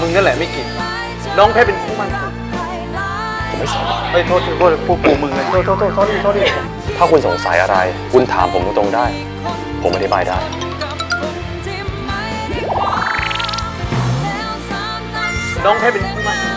มึงนั่นแหละไม่เก่งน้องแค่เป็นผู้มั่นคงผมไม่สนเฮ้ยโทษพูดกูมึงเลยโทษดิถ้าคุณสงสัยอะไรคุณถามผมตรงๆได้ผมอธิบายได้น้องแค่เป็นผู้มั่นคง